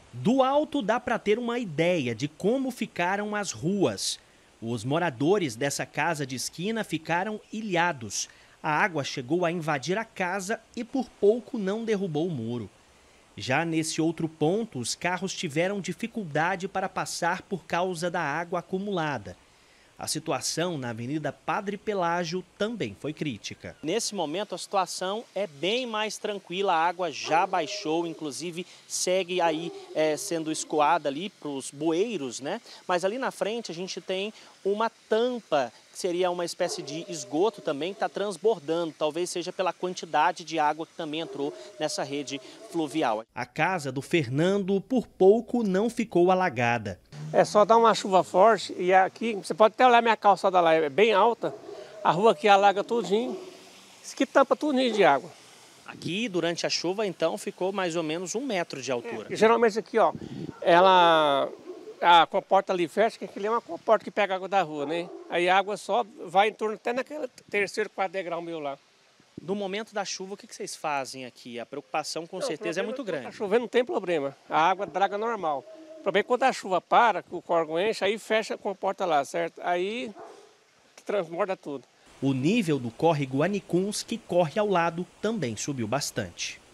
Do alto dá para ter uma ideia de como ficaram as ruas. Os moradores dessa casa de esquina ficaram ilhados. A água chegou a invadir a casa e por pouco não derrubou o muro. Já nesse outro ponto, os carros tiveram dificuldade para passar por causa da água acumulada. A situação na Avenida Padre Pelágio também foi crítica. Nesse momento a situação é bem mais tranquila, a água já baixou, inclusive segue aí sendo escoada ali para os bueiros, né? Mas ali na frente a gente tem uma tampa, que seria uma espécie de esgoto também, que está transbordando, talvez seja pela quantidade de água que também entrou nessa rede fluvial. A casa do Fernando por pouco não ficou alagada. É só dar uma chuva forte e aqui, você pode até olhar minha calçada lá, é bem alta, a rua aqui alaga tudinho, isso aqui tampa tudinho de água. Aqui, durante a chuva, então, ficou mais ou menos 1 metro de altura. Geralmente aqui, ó, a comporta ali fecha, que aquilo é uma comporta que pega água da rua, né? Aí a água só vai em torno até naquele terceiro, quarto degrau meu lá. No momento da chuva, o que vocês fazem aqui? A preocupação com certeza é muito grande. Tá chovendo não tem problema, a água draga normal. O problema é quando a chuva para, que o córrego enche, aí fecha a comporta lá, certo? Aí transborda tudo. O nível do córrego Anicuns, que corre ao lado, também subiu bastante.